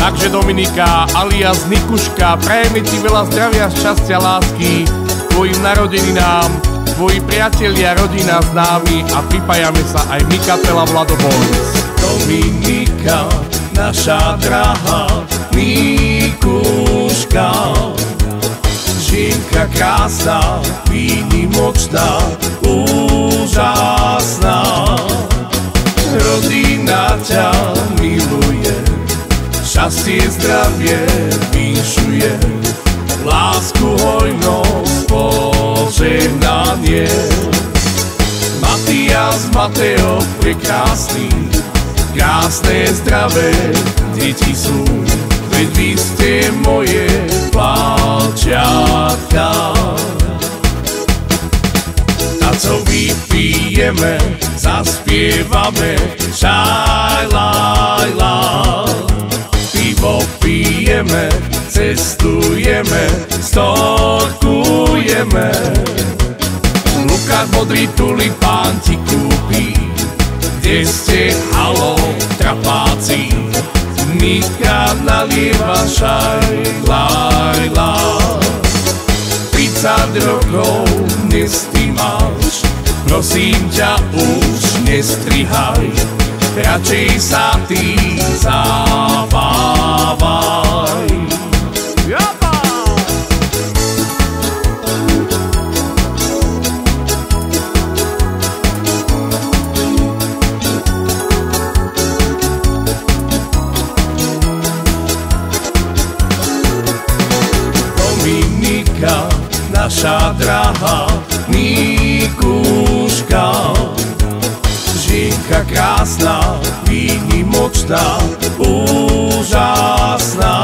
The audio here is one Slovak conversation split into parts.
Takže Dominika alias Nikuška, prajeme ti veľa zdravia, šťastia, lásky tvojim narodeninám, tvoji priatelia, rodina, známi a pripájame sa aj my, kapela Vlado Boys. Dominika, naša drahá Nikuška, žienka krásna, výnimočná, úžasná. Rodina ťa miluje, šťastie, zdravie vinšuje, lásku, hojnosť, požehnanie. Matias, Mateo, prekrásny, krásne, zdravé deti sú, veď vy ste moje palčiatka. A co vypijeme, zaspievame, šaj, laj, laj. Pivo pijeme, cestujeme, storkujeme. Lukáš modrý tulipán ti kúpi, kde ste, halo, trapáci. Nika nalieva, šaj, laj, laj. 30 rokov dnes ty máš, prosím ťa už nestrihaj, radšej sa ty zabávaj. Dominika, naša drahá Nikuška, žienka krásna, výnimočná, úžasná.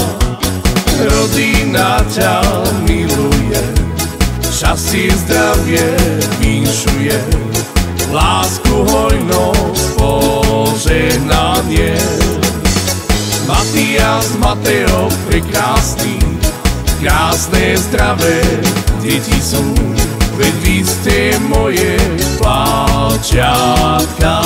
Rodina ťa miluje, šťastie, zdravie vinšuje, lásku, hojnosť, požehnanie. Matias, Mateo, prekrásny, krásne, zdravé deti sú, veď vy ste moje palčiatka.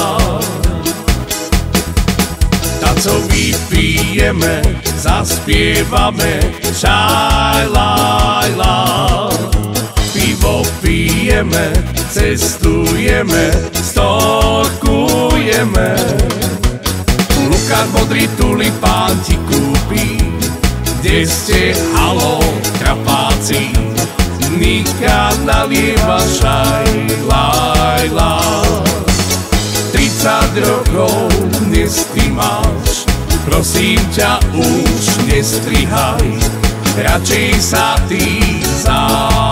A co vypijeme, zaspievame, šaj, laj, laj. Pivo pijeme, cestujeme, storkujeme. Lukáš modrý tulipán ti kúpi, kde ste, halo, trapáci. Nika nalieva, šaj, laj, laj. 30 rokov dnes ty máš, prosím ťa už nestrihaj, radšej sa ty zabávaj.